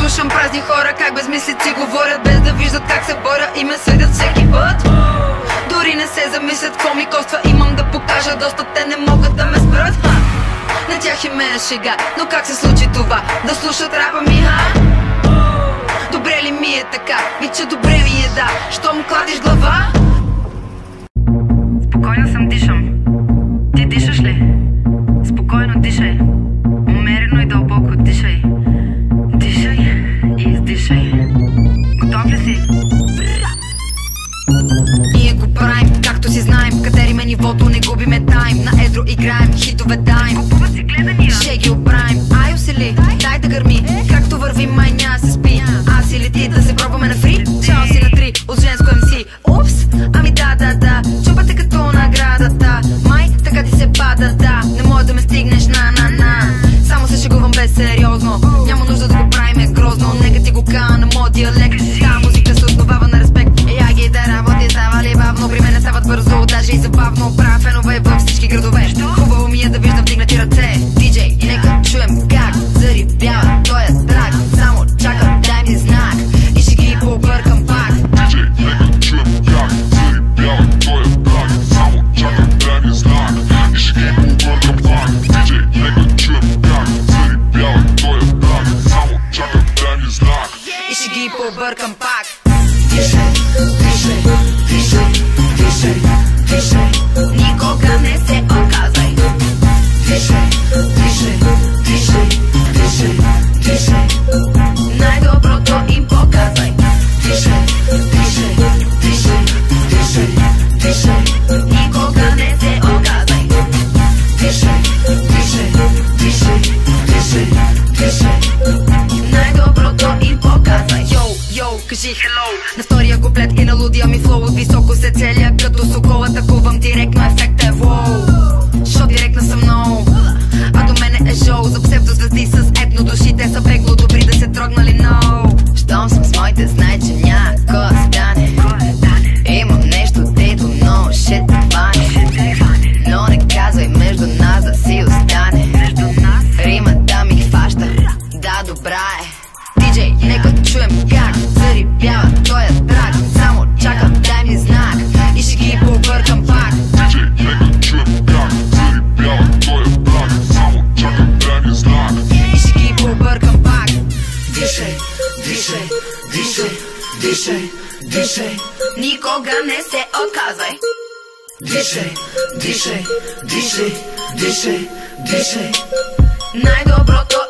Слушам празни хора, как без мислици говорят, без да виждат как се боря и ме съдят всеки път. Дори не се замислят какво ми коства, имам да покажа доста, те не могат да ме спрат. На тях и мен е шега, но как се случи това? Да слушат рапа ми, Добре ли ми е така? Бича, добре ми е, да. Щом кладиш глава? Спокойно съм, дишам. Ти дишаш ли? Спокойно дишай. Умерено и дълбоко дишай. Дишай и издишай. Готов ли си? Ние го правим, както си знаем. Катериме нивото, не губиме тайм. На едро играем, хитове даем. Купуват си гледания. Ще ги оправим. Айо си ли? Дай да гърми. Както върви, май няма се спи. Аз или ти да се пробваме на фри. Чао си на 3 от женско MC. Упс, ами да. Чупате като наградата. Май, така ти се пада, да. Не може да ме стигнеш на. Само се шегувам без сериозно. Няма нужда да го правим грозно. Нека ти го кана на моя диалект. Та музика се основава на респект. Я ги да работи, става ли бавно. При мене стават бързо, даже и забавно. Правя фенове във всички градове. Хубаво ми е да виждам вдигнати ръце. Диджей, нека чуем как зарибява тоя трак. Само чакам, дай ми знак и ще ги побъркам пак. Диджей, нека чуем как зарибява тоя трак. Само чакам, дай ми знак и ще ги побъркам пак. Диджей, нека чуем как зарибява тоя трак. Само чакам, дай ми знак И ще ги побъркам пак. Дишай, Никога не се отказвай. Най-доброто им показвай. Никога не се отказвай. Най-доброто им показвай. Йоу, кажи hello на втория куплет и на лудия ми флоу. От високо се целя като сокол. Атакувам директно, ефект е воу. Шо директна съм много, а до мене е шоу. За псевдозвезди с етно души, те са бегло добри да се трогнали, но щом съм с моите, знай, че няма кой да стане. Имам нещо дето много ще те хване, но не казвай между нас да си остане. Римата ми хваща, да, добра е. Диджей, нека чуем как зарибява тоя трак. Само чакам, дай ми знак и ще ги побъркам пак. Диджей, нека чуем как зарибява тоя трак. Само чакам, дай ми знак И ще ги побъркам пак. Дишай, Никога не се отказвай. дишай. Най-доброто